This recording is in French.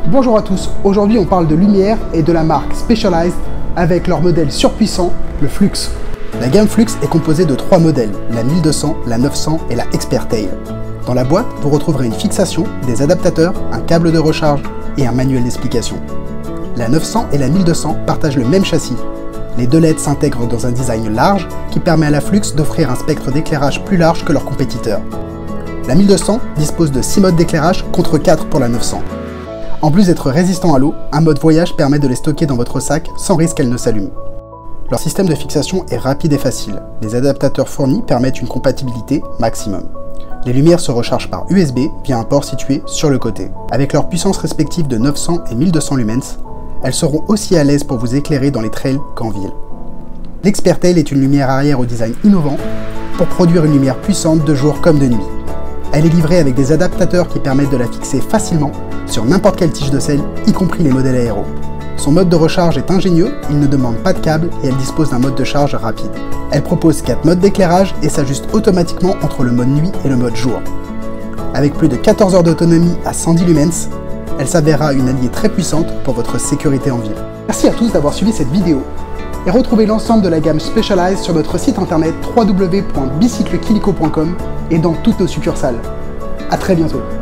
Bonjour à tous, aujourd'hui on parle de lumière et de la marque Specialized avec leur modèle surpuissant, le Flux. La gamme Flux est composée de 3 modèles, la 1200, la 900 et la Expertail. Dans la boîte, vous retrouverez une fixation, des adaptateurs, un câble de recharge et un manuel d'explication. La 900 et la 1200 partagent le même châssis. Les deux LED s'intègrent dans un design large qui permet à la Flux d'offrir un spectre d'éclairage plus large que leurs compétiteurs. La 1200 dispose de 6 modes d'éclairage contre 4 pour la 900. En plus d'être résistant à l'eau, un mode voyage permet de les stocker dans votre sac sans risque qu'elles ne s'allument. Leur système de fixation est rapide et facile. Les adaptateurs fournis permettent une compatibilité maximum. Les lumières se rechargent par USB via un port situé sur le côté. Avec leurs puissances respectives de 900 et 1200 lumens, elles seront aussi à l'aise pour vous éclairer dans les trails qu'en ville. L'Expertail est une lumière arrière au design innovant pour produire une lumière puissante de jour comme de nuit. Elle est livrée avec des adaptateurs qui permettent de la fixer facilement sur n'importe quelle tige de sel, y compris les modèles aéros. Son mode de recharge est ingénieux, il ne demande pas de câble et elle dispose d'un mode de charge rapide. Elle propose 4 modes d'éclairage et s'ajuste automatiquement entre le mode nuit et le mode jour. Avec plus de 14 heures d'autonomie à 110 lumens, elle s'avérera une alliée très puissante pour votre sécurité en ville. Merci à tous d'avoir suivi cette vidéo et retrouvez l'ensemble de la gamme Specialized sur notre site internet www.bicyclequilico.com et dans toutes nos succursales. A très bientôt.